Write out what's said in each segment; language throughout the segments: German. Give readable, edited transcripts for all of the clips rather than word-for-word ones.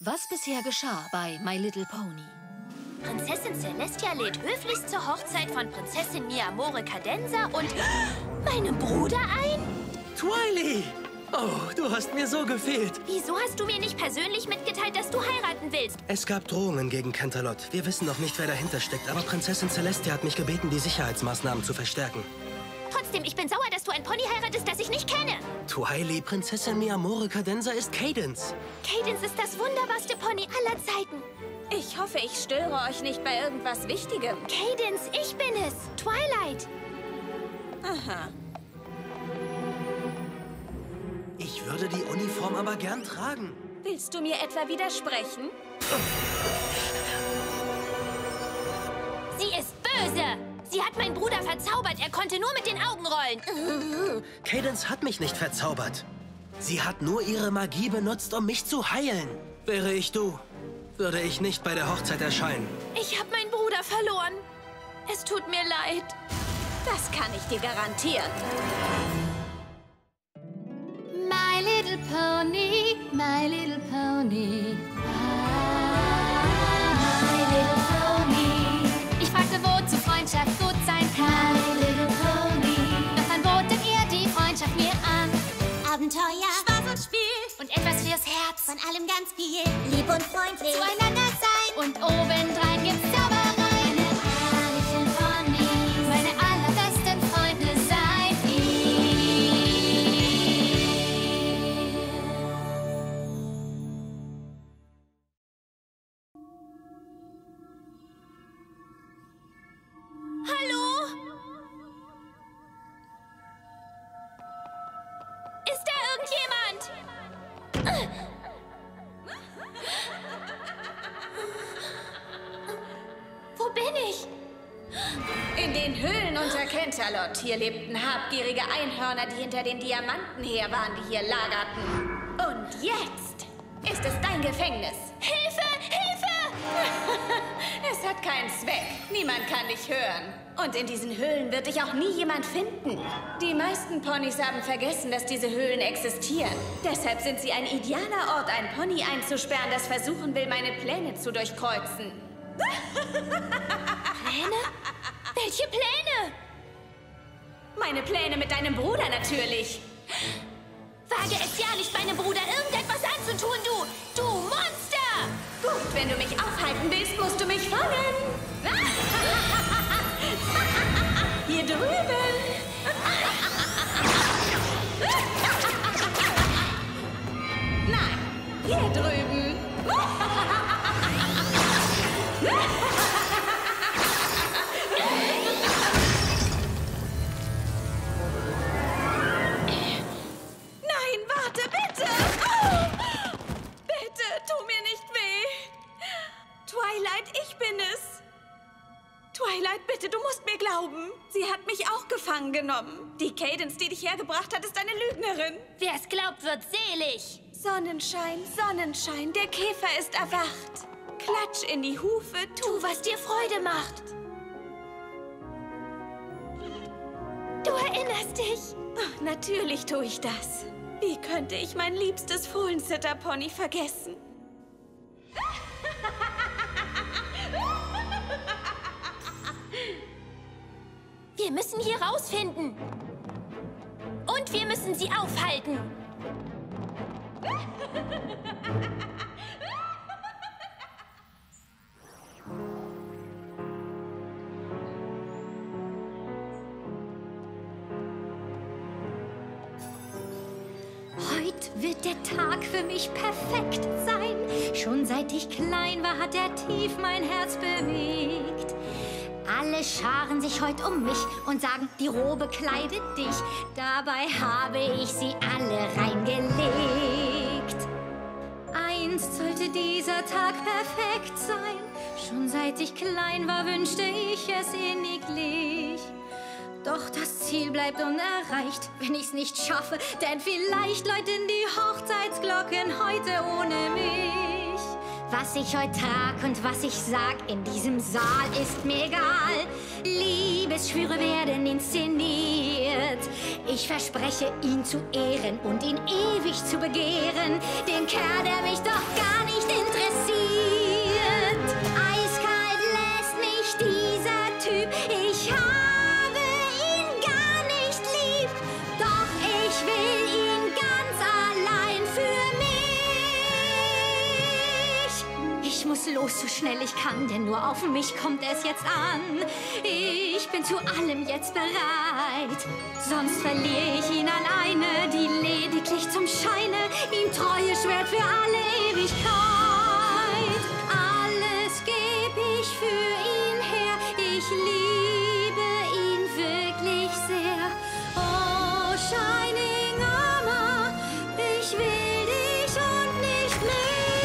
Was bisher geschah bei My Little Pony? Prinzessin Celestia lädt höflichst zur Hochzeit von Prinzessin Mi Amore Cadenza und meinem Bruder ein? Twily! Oh, du hast mir so gefehlt. Wieso hast du mir nicht persönlich mitgeteilt, dass du heiraten willst? Es gab Drohungen gegen Canterlot. Wir wissen noch nicht, wer dahinter steckt, aber Prinzessin Celestia hat mich gebeten, die Sicherheitsmaßnahmen zu verstärken. Trotzdem, ich bin sauer, dass du ein Pony heiratest, das ich nicht kenne. Twily, Prinzessin Mi Amore Cadenza ist Cadance. Cadance ist das wunderbarste Pony aller Zeiten. Ich hoffe, ich störe euch nicht bei irgendwas Wichtigem. Cadance, ich bin es. Twilight. Aha. Ich würde die Uniform aber gern tragen. Willst du mir etwa widersprechen? Sie ist böse. Sie hat meinen Bruder verzaubert. Er konnte nur mit den Augen rollen. Cadance hat mich nicht verzaubert. Sie hat nur ihre Magie benutzt, um mich zu heilen. Wäre ich du, würde ich nicht bei der Hochzeit erscheinen. Ich habe meinen Bruder verloren. Es tut mir leid. Das kann ich dir garantieren. My Little Pony, My Little Pony. My Little Pony. Ich fragte, wozu Freundschaft gut sein kann. My Little Pony. Doch dann botet ihr die Freundschaft mir an. Abenteuer, Spaß und Spiel Und etwas fürs Herz. von allem ganz viel. Lieb und freundlich Zueinander sein. Und obendrein gibt's Zauberei. Meine herrlichen Ponys. Meine allerbesten Freunde seid ihr. Hallo? Ist da irgendjemand? Wo bin ich? In den Höhlen unter Canterlot. Hier lebten habgierige Einhörner, die hinter den Diamanten her waren, die hier lagerten. Und jetzt ist es dein Gefängnis. Hilfe! Hilfe! Es hat keinen Zweck. Niemand kann dich hören. Und in diesen Höhlen wird dich auch nie jemand finden. Die meisten Ponys haben vergessen, dass diese Höhlen existieren. Deshalb sind sie ein idealer Ort, ein Pony einzusperren, das versuchen will, meine Pläne zu durchkreuzen. Pläne? Welche Pläne? Meine Pläne mit deinem Bruder natürlich. Wage es ja nicht, meinem Bruder irgendetwas anzutun, du Monster! Gut, wenn du mich aufhalten willst, musst du mich fangen. Hier drüben. Nein, hier drüben. Nein, warte, bitte. Oh, bitte, tu mir nicht weh. Twilight, ich bin es. Twilight, bitte, du musst mir glauben. Sie hat mich auch gefangen genommen. Die Cadance, die dich hergebracht hat, ist eine Lügnerin. Wer es glaubt, wird selig. Sonnenschein, Sonnenschein, der Käfer ist erwacht. Klatsch in die Hufe, Tu, was dir Freude macht. Du erinnerst dich? Ach, natürlich tue ich das. Wie könnte ich mein liebstes Fohlensitter-Pony vergessen? Wir müssen hier rausfinden. Und wir müssen sie aufhalten. Heute wird der Tag für mich perfekt sein. Schon seit ich klein war, hat er tief mein Herz bewegt. Alle scharen sich heute um mich und sagen, die Robe kleidet dich. Dabei habe ich sie alle reingelegt. Einst sollte dieser Tag perfekt sein. Schon seit ich klein war, wünschte ich es inniglich. Doch das Ziel bleibt unerreicht, wenn ich's nicht schaffe. Denn vielleicht läuten die Hochzeitsglocken heute ohne mich. Was ich heute trag und was ich sag in diesem Saal ist mir egal. Liebesschwüre werden inszeniert. Ich verspreche, ihn zu ehren und ihn ewig zu begehren. Den Kerl, der mich doch gar nicht interessiert. muss los, so schnell ich kann, denn nur auf mich kommt es jetzt an. Ich bin zu allem jetzt bereit, sonst verliere ich ihn alleine, die lediglich zum Scheine ihm Treue schwört für alle Ewigkeit. Alles geb ich für ihn her, ich liebe ihn wirklich sehr. Oh, Shining Armor, ich will dich und nicht mehr.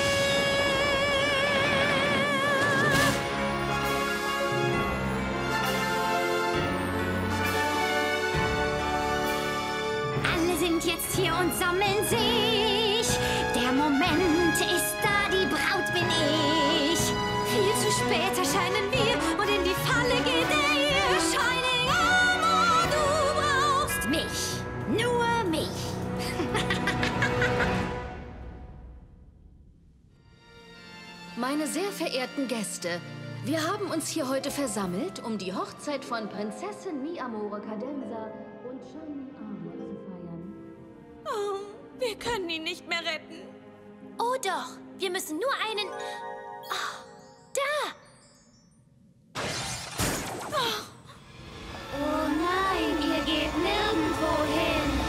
Alle sind jetzt hier und sammeln sich. Der Moment ist da, die Braut bin ich. Viel zu spät erscheinen wir und in die Falle geht er. Shining Armor, du brauchst mich, nur mich. Meine sehr verehrten Gäste, wir haben uns hier heute versammelt, um die Hochzeit von Prinzessin Mi Amore Cadenza und Shining Armor zu feiern. Oh, wir können ihn nicht mehr retten. Oh doch, wir müssen nur einen... Oh, da! Oh nein, ihr geht nirgendwo hin.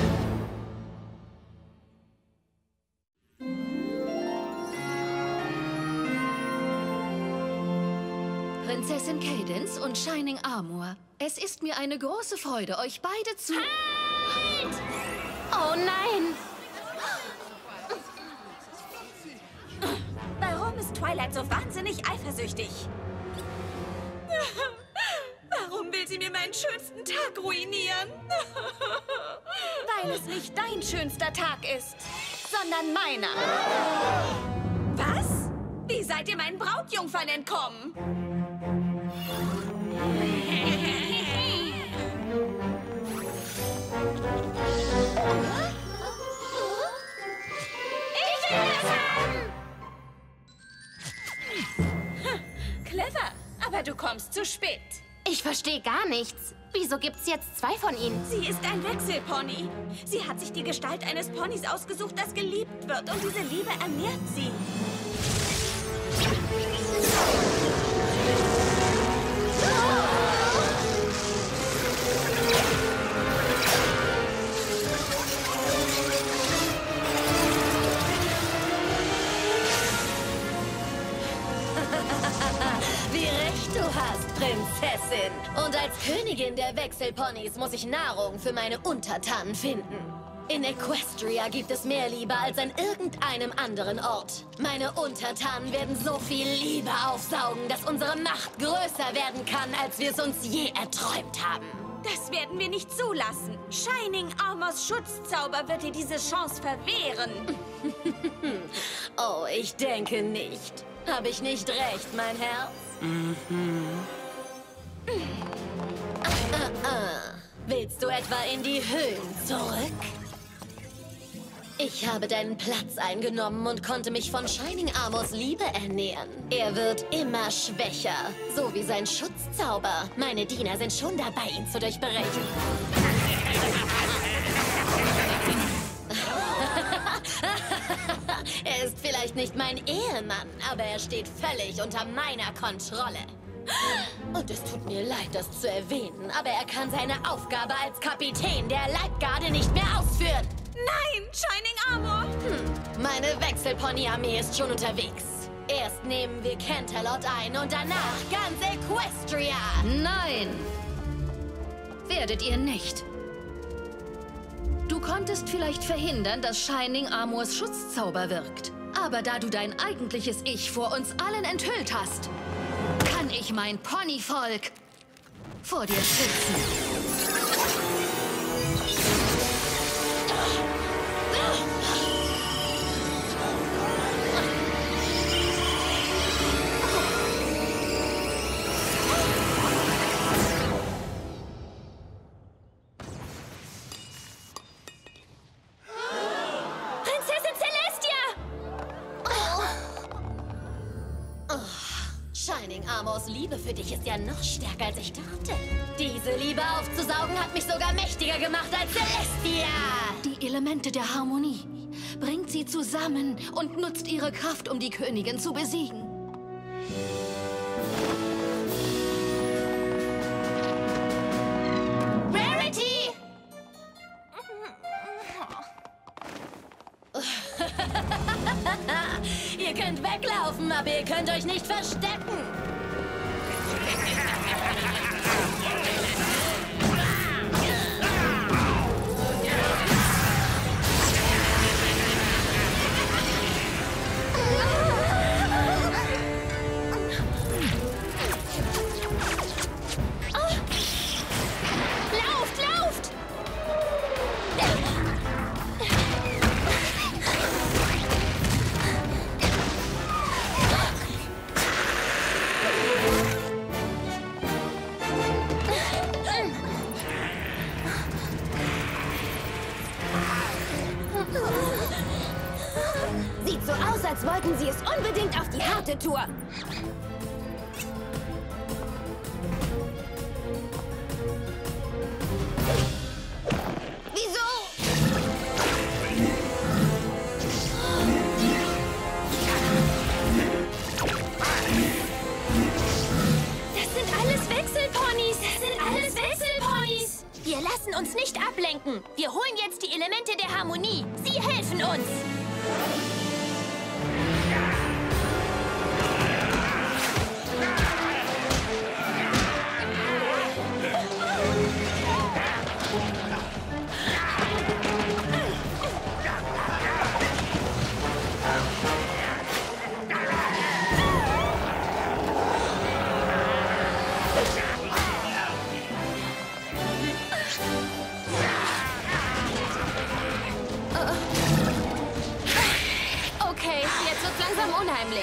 Prinzessin Cadance und Shining Armor, es ist mir eine große Freude, euch beide zu... Halt! Oh nein! Warum ist Twilight so wahnsinnig eifersüchtig? Warum will sie mir meinen schönsten Tag ruinieren? Weil es nicht dein schönster Tag ist, sondern meiner. Was? Wie seid ihr meinen Brautjungfern entkommen? Ich will das haben! Clever, aber du kommst zu spät. Ich verstehe gar nichts. Wieso gibt's jetzt zwei von ihnen? Sie ist ein Wechselpony. Sie hat sich die Gestalt eines Ponys ausgesucht, das geliebt wird. Und diese Liebe ernährt sie. Wie recht du hast, Prinzessin. Und als Königin der Wechselponys muss ich Nahrung für meine Untertanen finden. In Equestria gibt es mehr Liebe als an irgendeinem anderen Ort. Meine Untertanen werden so viel Liebe aufsaugen, dass unsere Macht größer werden kann, als wir es uns je erträumt haben. Das werden wir nicht zulassen. Shining Armors Schutzzauber wird dir diese Chance verwehren. Oh, ich denke nicht. Habe ich nicht recht, mein Herz? Willst du etwa in die Höhlen zurück? Ich habe deinen Platz eingenommen und konnte mich von Shining Armors Liebe ernähren. Er wird immer schwächer, so wie sein Schutzzauber. Meine Diener sind schon dabei, ihn zu durchbrechen. Er ist vielleicht nicht mein Ehemann, aber er steht völlig unter meiner Kontrolle. Und es tut mir leid, das zu erwähnen, aber er kann seine Aufgabe als Kapitän der Leibgarde nicht mehr ausführen. Nein, Shining Armor! Meine Wechselpony-Armee ist schon unterwegs. Erst nehmen wir Canterlot ein und danach ganz Equestria. Nein! Werdet ihr nicht. Du konntest vielleicht verhindern, dass Shining Armors Schutzzauber wirkt. Aber da du dein eigentliches Ich vor uns allen enthüllt hast, kann ich mein Ponyvolk vor dir schützen. Shining Armors Liebe für dich ist ja noch stärker, als ich dachte. Diese Liebe aufzusaugen hat mich sogar mächtiger gemacht als Celestia. Die Elemente der Harmonie. Bringt sie zusammen und nutzt ihre Kraft, um die Königin zu besiegen. Rarity! Ihr könnt weglaufen, aber ihr könnt euch nicht verstecken. Lauft, lauft! Sieht so aus, als wollten sie es unbedingt auf die harte Tour. Wieso? Das sind alles Wechselponys. Das sind alles Wechselponys. Wir lassen uns nicht ablenken. Wir holen jetzt die Elemente der Harmonie. Sie helfen uns. Okay, jetzt wird's langsam unheimlich.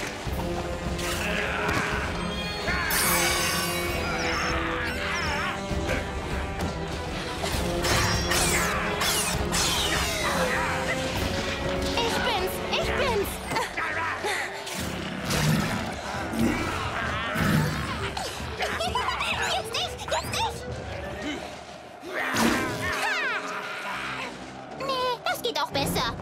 Ich bin's! Jetzt ich! Nee, das geht auch besser.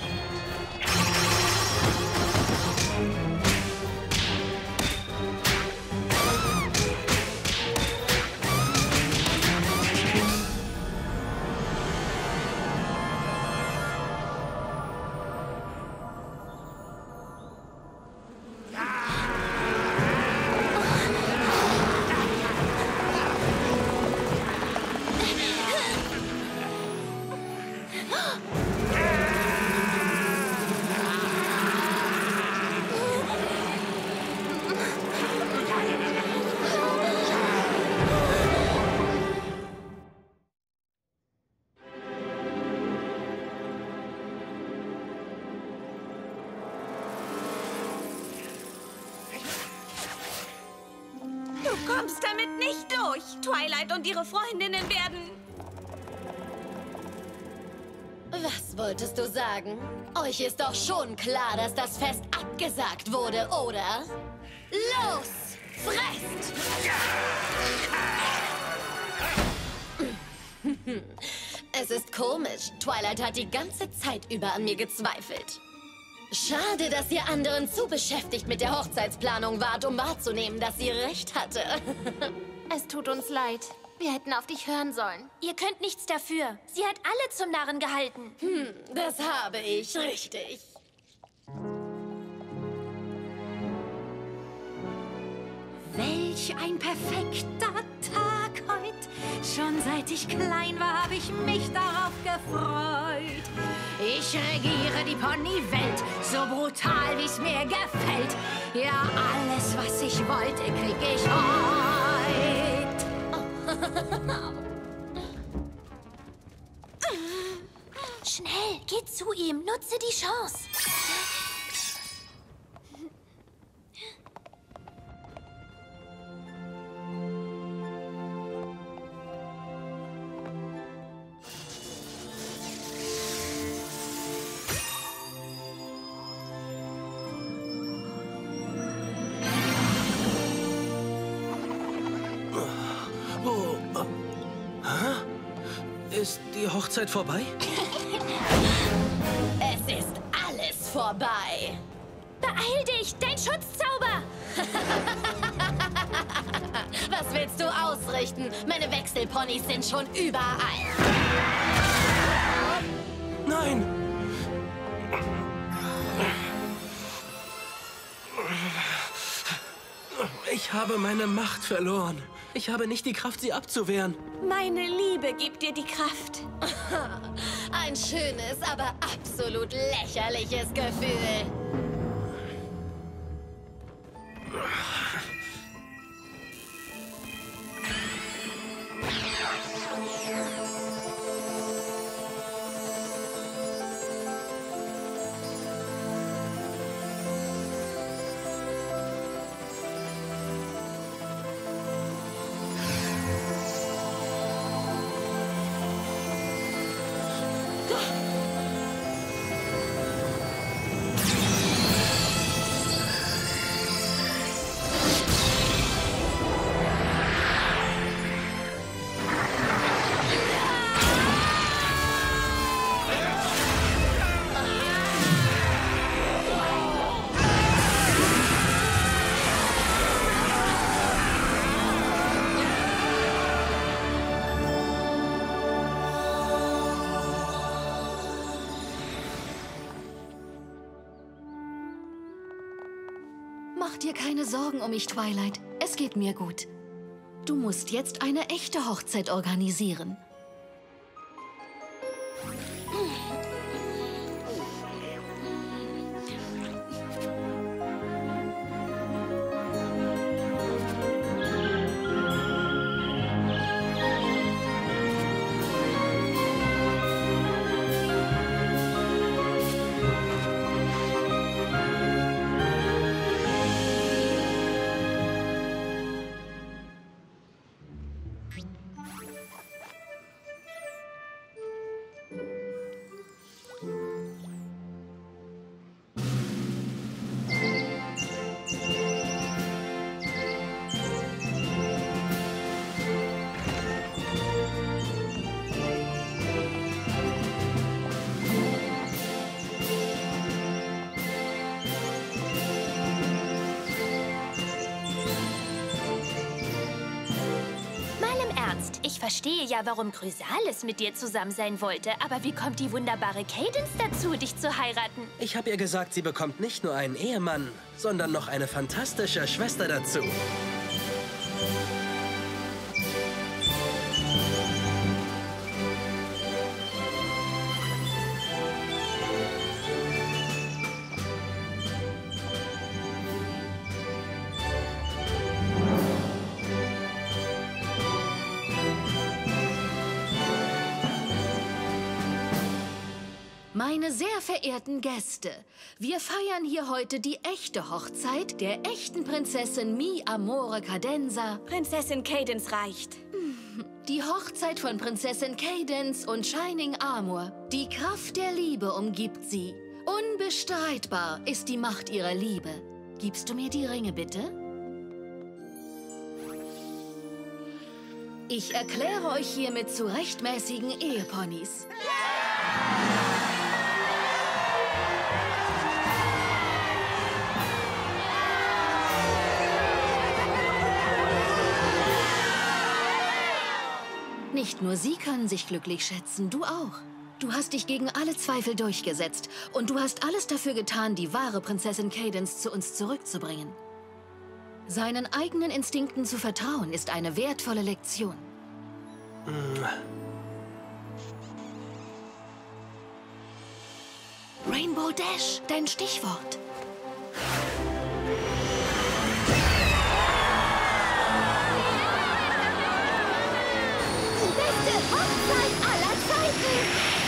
Du kommst damit nicht durch. Twilight und ihre Freundinnen werden... Was wolltest du sagen? Euch ist doch schon klar, dass das Fest abgesagt wurde, oder? Los! Fresst! Es ist komisch. Twilight hat die ganze Zeit über an mir gezweifelt. Schade, dass ihr anderen zu beschäftigt mit der Hochzeitsplanung wart, um wahrzunehmen, dass sie recht hatte. Es tut uns leid. Wir hätten auf dich hören sollen. Ihr könnt nichts dafür. Sie hat alle zum Narren gehalten. Das habe ich, richtig. Welch ein perfekter Tag heut. Schon seit ich klein war, habe ich mich darauf gefreut. Ich regiere die Ponywelt, so brutal, wie es mir gefällt. Ja, alles, was ich wollte, krieg ich heut. Schnell, geh zu ihm. Nutze die Chance. Ist die Hochzeit vorbei? Es ist alles vorbei. Beeil dich, dein Schutzzauber. Was willst du ausrichten? Meine Wechselponys sind schon überall. Nein! Ich habe meine Macht verloren. Ich habe nicht die Kraft, sie abzuwehren. Meine Liebe gibt dir die Kraft. Ein schönes, aber absolut lächerliches Gefühl. Mach dir keine Sorgen um mich, Twilight. Es geht mir gut. Du musst jetzt eine echte Hochzeit organisieren. Ich verstehe ja, warum Chrysalis mit dir zusammen sein wollte. Aber wie kommt die wunderbare Cadence dazu, dich zu heiraten? Ich habe ihr gesagt, sie bekommt nicht nur einen Ehemann, sondern noch eine fantastische Schwester dazu. Meine sehr verehrten Gäste, wir feiern hier heute die echte Hochzeit der echten Prinzessin Mi Amore Cadenza. Prinzessin Cadence reicht. Die Hochzeit von Prinzessin Cadence und Shining Armor. Die Kraft der Liebe umgibt sie. Unbestreitbar ist die Macht ihrer Liebe. Gibst du mir die Ringe, bitte? Ich erkläre euch hiermit zu rechtmäßigen Eheponys. Nicht nur sie können sich glücklich schätzen, du auch. Du hast dich gegen alle Zweifel durchgesetzt und du hast alles dafür getan, die wahre Prinzessin Cadence zu uns zurückzubringen. Seinen eigenen Instinkten zu vertrauen, ist eine wertvolle Lektion. Rainbow Dash, dein Stichwort. Hochzeit aller Zeiten!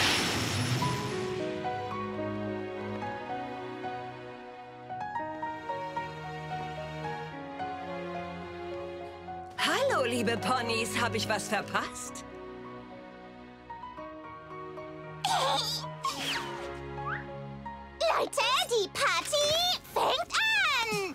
Hallo, liebe Ponys. Habe ich was verpasst? Leute, die Party fängt an!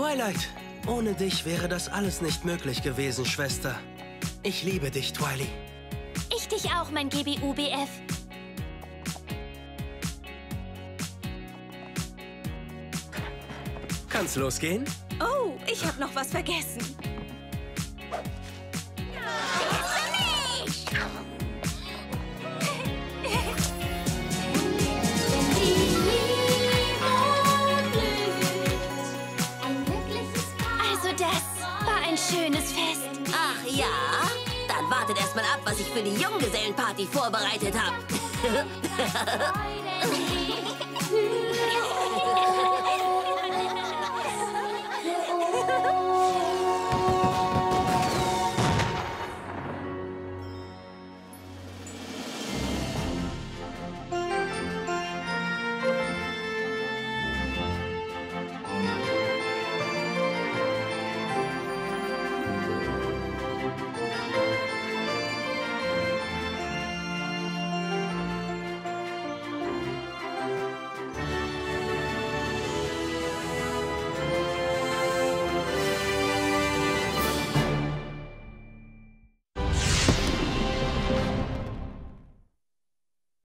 Twilight, ohne dich wäre das alles nicht möglich gewesen, Schwester. Ich liebe dich, Twily. Ich dich auch, mein GBU-BF. Kann's losgehen? Oh, ich habe noch was vergessen. Also das war ein schönes Fest. Ach ja? Dann wartet erst mal ab, was ich für die Junggesellenparty vorbereitet habe.